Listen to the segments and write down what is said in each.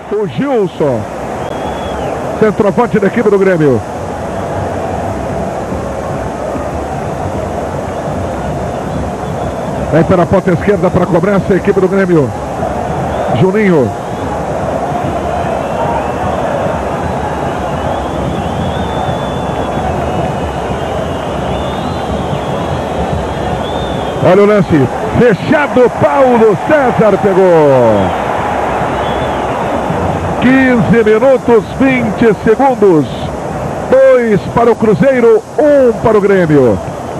O Gilson, centroavante da equipe do Grêmio. Vem pela ponta esquerda para a cobrança a equipe do Grêmio. Juninho. Olha o lance. Fechado, Paulo César pegou. 15 minutos, 20 segundos. 2 para o Cruzeiro, 1 para o Grêmio.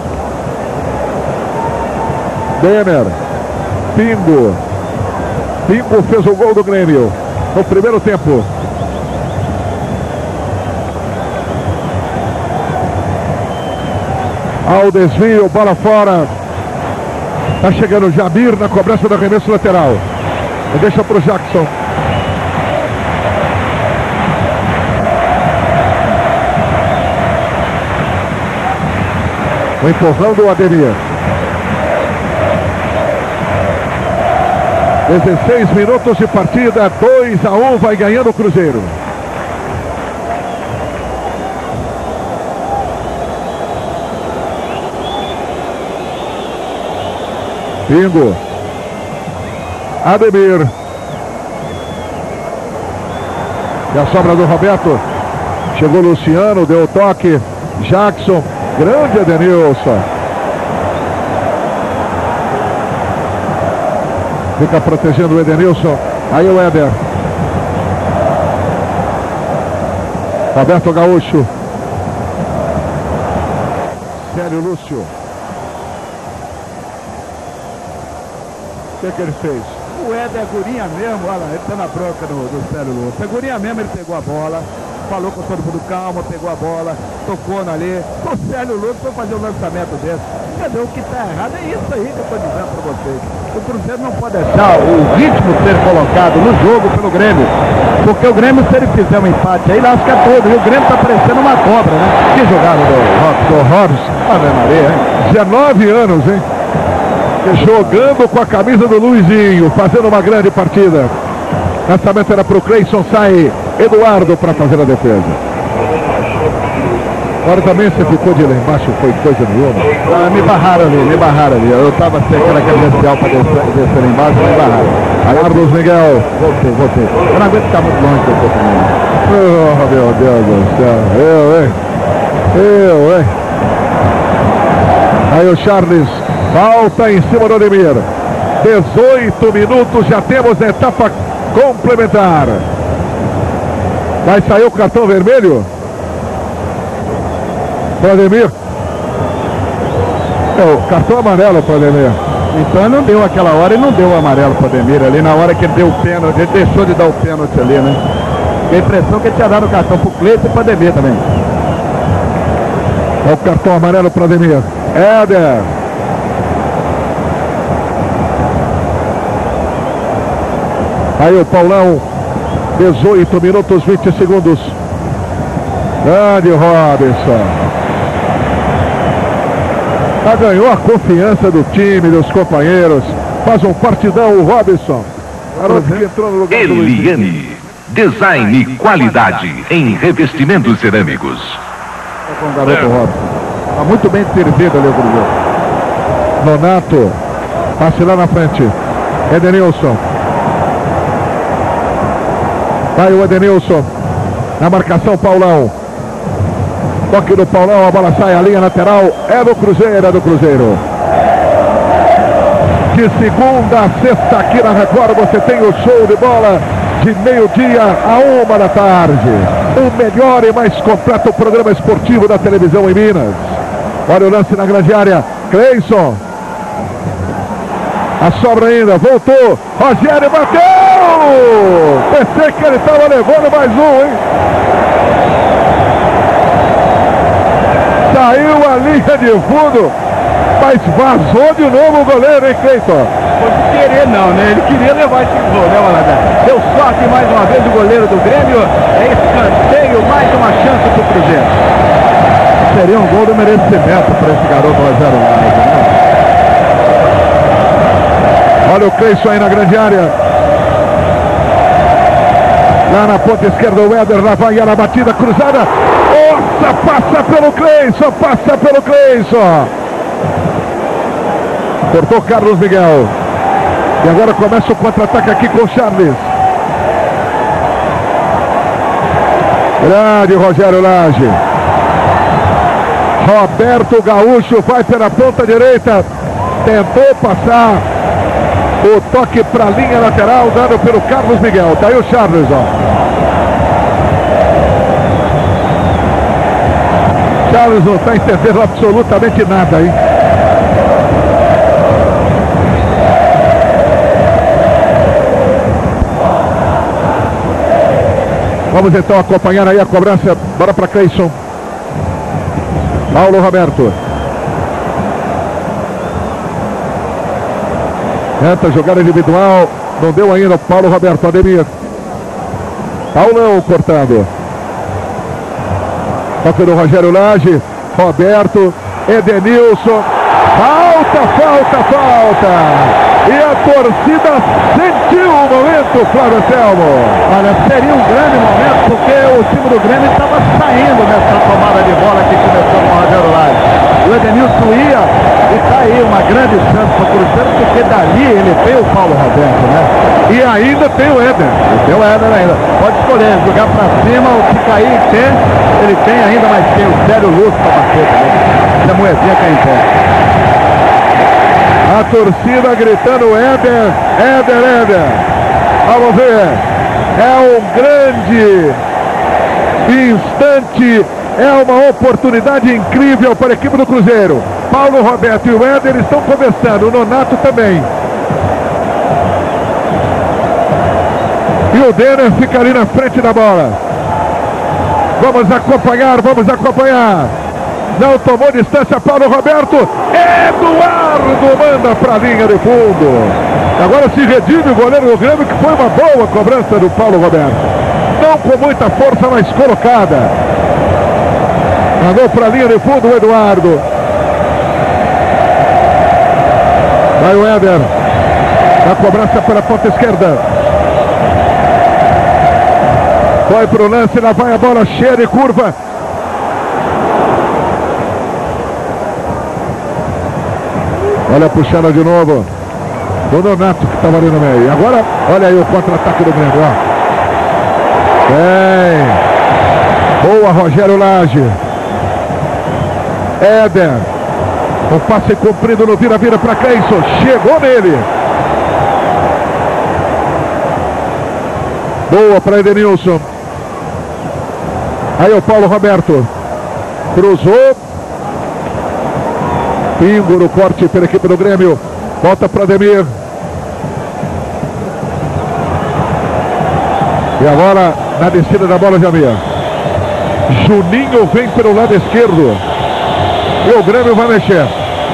Denner. Pingo. Pingo fez o gol do Grêmio no primeiro tempo. Ao desvio, bola fora. Tá chegando o Jamir na cobrança do arremesso lateral. Deixa pro Jackson. O empurrão do Ademir. 16 minutos de partida, 2-1, vai ganhando o Cruzeiro. Pingo. Ademir. E a sobra do Roberto. Chegou Luciano, deu o toque. Jackson. Grande Edenilson. Fica protegendo o Edenilson. Aí o Éder. Roberto Gaúcho. Célio Lúcio. O que ele fez? O Éder é gurinha mesmo, olha, ele tá na bronca do Célio Lúcio. É gurinha mesmo, ele pegou a bola, falou com todo mundo calma, pegou a bola, tocou ali. O Célio Lúcio foi fazer um lançamento desse. Entendeu? O que tá errado é isso aí que eu tô dizendo pra vocês. O Cruzeiro não pode deixar o ritmo ser colocado no jogo pelo Grêmio. Porque o Grêmio, se ele fizer um empate aí, lasca todo. E o Grêmio tá parecendo uma cobra, né? Que jogada do Robson. Ave Maria, hein? 19 anos, hein? Jogando com a camisa do Luizinho, fazendo uma grande partida. Lançamento era pro Cleison, sai Eduardo para fazer a defesa. Agora também você ficou de lá embaixo, foi coisa nenhuma. Ah, me barraram ali. Eu tava sem aquela credencial para descer lá embaixo, me barraram. Aí Carlos Miguel. Voltei. Eu não aguento ficar muito longe do corpo também. Oh, meu Deus do céu. Eu, hein? Aí o Charles. Falta em cima do Ademir. 18 minutos, já temos a etapa complementar. Vai sair o cartão vermelho? Para Ademir. O cartão amarelo para Ademir. Então não deu aquela hora e não deu o amarelo para Ademir ali. Na hora que ele deu o pênalti, ele deixou de dar o pênalti ali, né? Tem a impressão que ele tinha dado o cartão para o Cleiton e para Ademir também. É o cartão amarelo para Ademir. Éder. Aí o Paulão, 18 minutos, 20 segundos. Grande Robson. Já ganhou a confiança do time, dos companheiros. Faz um partidão o Robson. Garoto que entrou no lugar do Eliane, design e qualidade em revestimentos cerâmicos. É com o garoto Robson. Está muito bem servido ali o Cruzeiro. Nonato. Passe lá na frente. Edenilson. Vai o Edenilson. Na marcação, Paulão. Toque do Paulão, a bola sai, a linha lateral. É do Cruzeiro, De segunda a sexta aqui na Record, você tem o show de bola de meio-dia a 1 da tarde. O melhor e mais completo programa esportivo da televisão em Minas. Olha o lance na grande área. Cleison. A sobra ainda, voltou. Rogério bateu! Pensei que ele estava levando mais um, hein? Saiu a linha de fundo, mas vazou de novo o goleiro, hein, Cleiton? Foi de querer não, né? Ele queria levar esse gol, né, Malandro? Deu sorte mais uma vez o goleiro do Grêmio. É escanteio, mais uma chance pro Cruzeiro. Seria um gol do merecimento para esse garoto Rogério Maia, né? Olha o Cleison aí na grande área. Lá na ponta esquerda o Éder, lá vai ela, batida cruzada. Nossa, passa pelo Cleison, passa pelo Cleison. Cortou Carlos Miguel. E agora começa o contra-ataque aqui com o Charles. Grande Rogério Lage. Roberto Gaúcho vai pela ponta direita. Tentou passar o toque para a linha lateral, dado pelo Carlos Miguel. Tá aí o Charles, ó. Charles não está entendendo absolutamente nada, hein? Vamos então acompanhar aí a cobrança. Bora para Cleison. Paulo Roberto. Tenta jogada individual. Não deu ainda o Paulo Roberto. Ademir. Paulão cortando. Toque do Rogério Lage. Roberto. Edenilson. Falta. E a torcida sentiu o momento, Flávio Anselmo. Olha, seria um grande momento, porque o time do Grêmio estava saindo nessa tomada de bola que começou com o Rogério Lage. O Edenilson ia, e está aí uma grande chance para o Cruzeiro, porque dali ele tem o Paulo Roberto, né? E ainda tem o Éder. Tem o Éder ainda. Pode escolher, jogar para cima, ou se cair, ele tem ainda, mas tem o Célio Lúcio para bater também. Essa moedinha que é em pé. A torcida gritando Éder. Vamos ver. É um grande instante. É uma oportunidade incrível para a equipe do Cruzeiro. Paulo Roberto e o Éder estão conversando. O Nonato também. E o Denner fica ali na frente da bola. Vamos acompanhar. Não tomou distância Paulo Roberto. Eduardo manda para a linha de fundo. Agora se redime o goleiro do Grêmio, que foi uma boa cobrança do Paulo Roberto. Não com muita força, mas colocada. Mandou para a linha de fundo o Eduardo. Vai o Éder. A cobrança pela ponta esquerda. Foi para o lance, lá vai a bola cheia de curva. Olha, puxando de novo. O Donato que estava ali no meio. Agora, olha aí o contra-ataque do Grêmio, ó. Bem. Boa, Rogério Lage. Éder. O passe cumprido no vira-vira para Cleison. Chegou nele. Boa para Edenilson. Aí o Paulo Roberto. Cruzou. Pingo no corte pela equipe do Grêmio. Volta para Ademir. E agora na descida da bola, Jamir. Juninho vem pelo lado esquerdo. E o Grêmio vai mexer.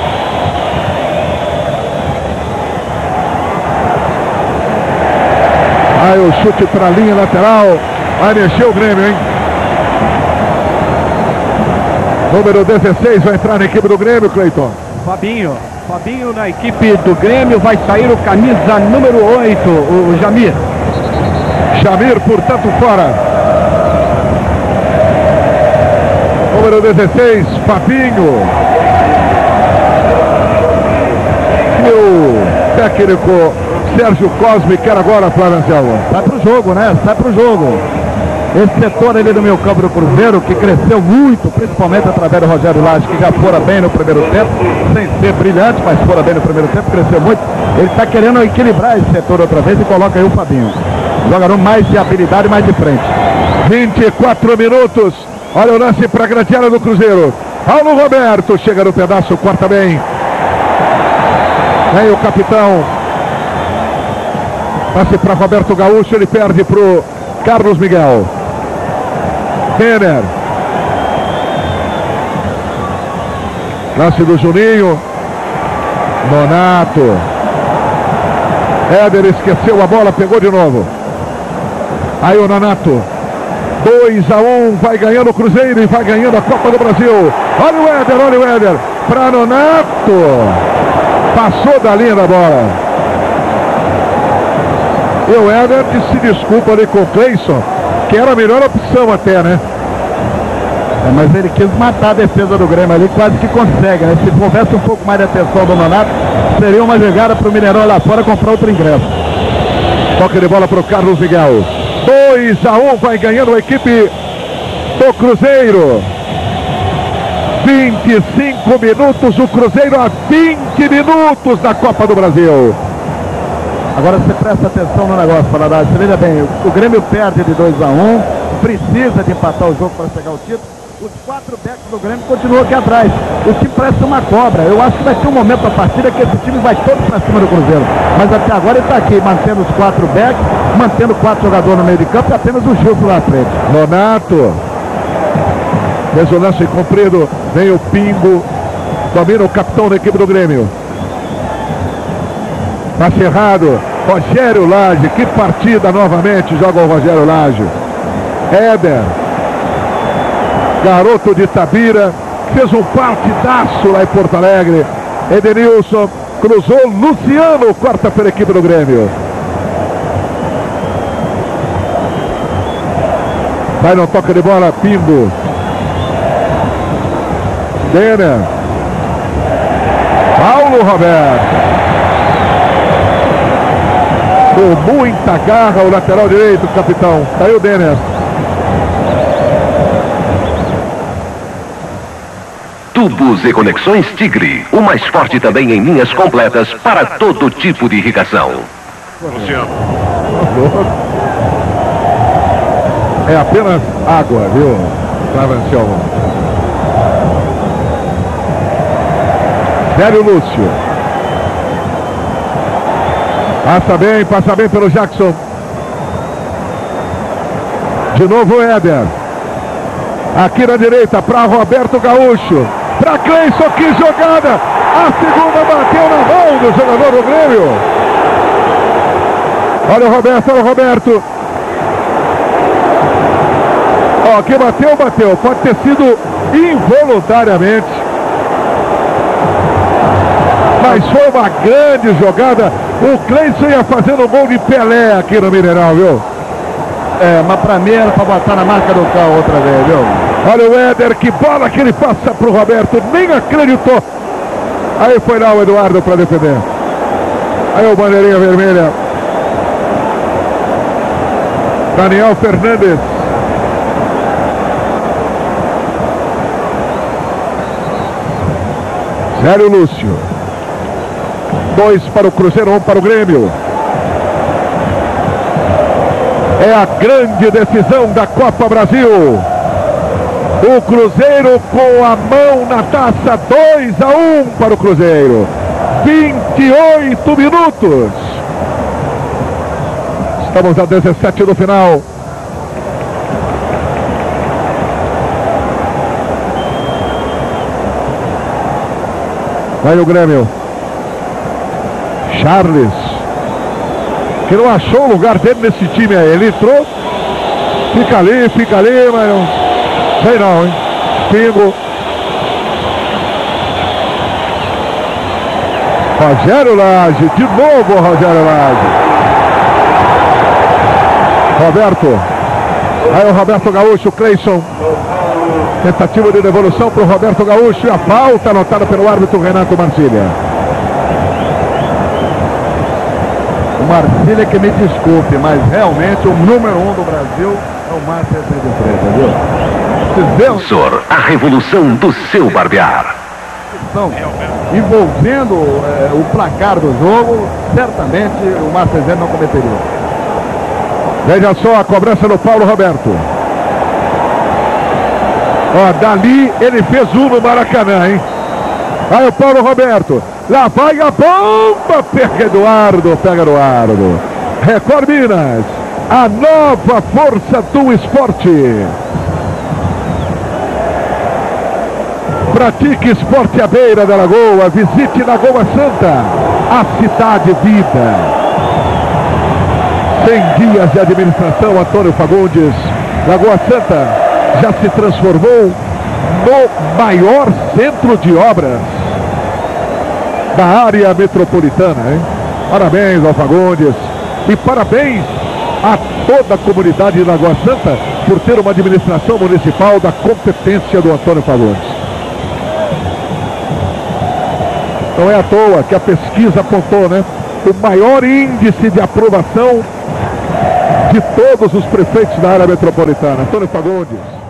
Aí o chute para a linha lateral. Vai mexer o Grêmio, hein? Número 16 vai entrar na equipe do Grêmio, Cleiton. Fabinho na equipe do Grêmio, vai sair o camisa número 8, o Jamir. Jamir, portanto, fora. Número 16, Fabinho. E o técnico Sérgio Cosme quer agora, Flávio Anselmo. Sai pro jogo, né? Sai pro jogo. Esse setor ali do meio campo do Cruzeiro, que cresceu muito, principalmente através do Rogério Lage, que já fora bem no primeiro tempo, sem ser brilhante, mas fora bem no primeiro tempo, cresceu muito. Ele está querendo equilibrar esse setor outra vez e coloca aí o Fabinho. Jogador mais de habilidade, mais de frente. 24 minutos. Olha o lance para a grande área do Cruzeiro. Paulo Roberto chega no pedaço, corta bem. Vem o capitão. Passe para Roberto Gaúcho, ele perde para o Carlos Miguel. Denner. Lance do Juninho. Nonato. Éder esqueceu a bola, pegou de novo. Aí o Nonato. 2-1, vai ganhando o Cruzeiro e vai ganhando a Copa do Brasil. Olha o Éder. Para Nonato. Passou da linha da bola. E o Éder se desculpa ali com o Cleison, que era a melhor opção até, né? Mas ele quis matar a defesa do Grêmio ali, quase que consegue, né? Se houvesse um pouco mais de atenção do Nonato, seria uma jogada para o Mineirão lá fora comprar outro ingresso. Toque de bola para o Carlos Miguel. 2-1, vai ganhando a equipe do Cruzeiro. 25 minutos, o Cruzeiro a 20 minutos da Copa do Brasil. Agora você presta atenção no negócio, Valadares. Você veja bem, o Grêmio perde de 2-1, precisa de empatar o jogo para chegar ao título. Os 4 backs do Grêmio continuam aqui atrás. O time parece uma cobra. Eu acho que vai ter um momento da partida que esse time vai todo para cima do Cruzeiro. Mas até agora ele está aqui, mantendo os 4 backs, mantendo 4 jogadores no meio de campo e apenas o Gilson lá à frente. Nonato. Fez o lance comprido. Vem o Pingo. Domina o capitão da equipe do Grêmio. Passe errado. Rogério Lage. Que partida novamente joga o Rogério Lage. Éder. Garoto de Itabira, fez um partidaço lá em Porto Alegre. Edenilson cruzou, Luciano corta pela equipe do Grêmio. Vai no toque de bola, Pingo. Denner. Paulo Roberto. Com muita garra o lateral direito, capitão. Tá aí o Denner. Tubos e Conexões Tigre, o mais forte também em linhas completas para todo tipo de irrigação. É apenas água, viu, Clavenciolo? Velho Lúcio. Passa bem pelo Jackson. De novo o Éder. Aqui na direita para Roberto Gaúcho. Para Cleison, que jogada! A segunda bateu na mão do jogador do Grêmio. Olha o Roberto. Ó, que bateu. Pode ter sido involuntariamente. Mas foi uma grande jogada. O Cleison ia fazendo gol de Pelé aqui no Mineirão, viu? Mas pra mim era pra botar na marca do carro outra vez, viu? Olha o Éder, que bola que ele passa pro Roberto, nem acreditou. Aí foi lá o Eduardo para defender. Aí o bandeirinha vermelha. Daniel Fernandes. Zélio Lúcio. 2 para o Cruzeiro, 1 para o Grêmio. É a grande decisão da Copa Brasil. O Cruzeiro com a mão na taça, 2-1 para o Cruzeiro. 28 minutos. Estamos a 17 do final. Vai o Grêmio. Charles, que não achou o lugar dele nesse time aí. Ele entrou, fica ali, mas não sei não, hein? Pingo. Rogério Lage, de novo Rogério Lage. Roberto. Aí o Roberto Gaúcho, Cleison. Tentativa de devolução para o Roberto Gaúcho e a falta anotada pelo árbitro Renato Marcília. O Marcília, que me desculpe, mas realmente o número 1 do Brasil é o Márcio de Freitas, viu? Defensor, a revolução do seu barbear. Envolvendo o placar do jogo, certamente o Márcio não cometeria. Veja só a cobrança do Paulo Roberto. Ó, dali ele fez no Maracanã, hein? Aí o Paulo Roberto. Lá vai a bomba. Pega Eduardo. Record Minas. A nova força do esporte. Pratique esporte à beira da Lagoa. Visite Lagoa Santa. A cidade vida. 100 dias de administração, Antônio Fagundes. Lagoa Santa já se transformou no maior centro de obras da área metropolitana, hein? Parabéns ao Fagundes. E parabéns a toda a comunidade de Lagoa Santa por ter uma administração municipal da competência do Antônio Fagundes. Não é à toa que a pesquisa apontou, né, o maior índice de aprovação de todos os prefeitos da área metropolitana. Antônio Fagundes.